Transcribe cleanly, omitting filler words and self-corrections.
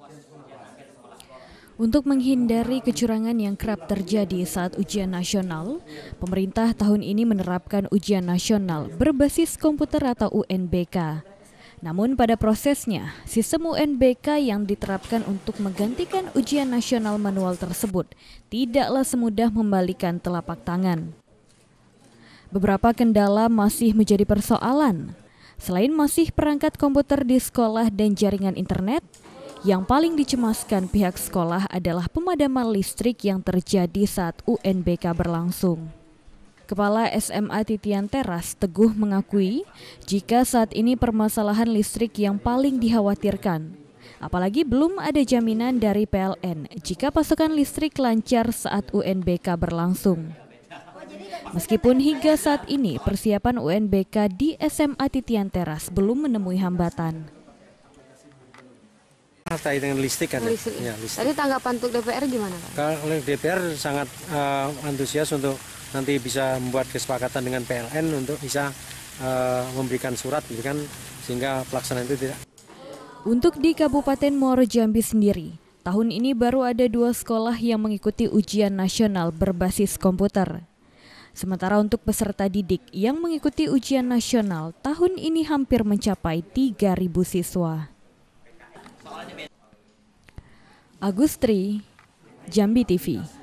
Untuk menghindari kecurangan yang kerap terjadi saat ujian nasional, pemerintah tahun ini menerapkan ujian nasional berbasis komputer atau UNBK. Namun pada prosesnya, sistem UNBK yang diterapkan untuk menggantikan ujian nasional manual tersebut tidaklah semudah membalikan telapak tangan. Beberapa kendala masih menjadi persoalan. Selain masih perangkat komputer di sekolah dan jaringan internet, yang paling dicemaskan pihak sekolah adalah pemadaman listrik yang terjadi saat UNBK berlangsung. Kepala SMA Titian Teras Teguh mengakui jika saat ini permasalahan listrik yang paling dikhawatirkan. Apalagi belum ada jaminan dari PLN jika pasokan listrik lancar saat UNBK berlangsung. Meskipun hingga saat ini persiapan UNBK di SMA Titian Teras belum menemui hambatan. Terkait dengan listrik kan? Ya, listrik. Tadi tanggapan untuk DPR gimana, Pak? Kalau DPR sangat antusias untuk nanti bisa membuat kesepakatan dengan PLN untuk bisa memberikan surat, gitu kan, sehingga pelaksanaan itu tidak. Untuk di Kabupaten Muaro Jambi sendiri, tahun ini baru ada 2 sekolah yang mengikuti ujian nasional berbasis komputer. Sementara untuk peserta didik yang mengikuti ujian nasional, tahun ini hampir mencapai 3.000 siswa. Agustri, Jambi TV.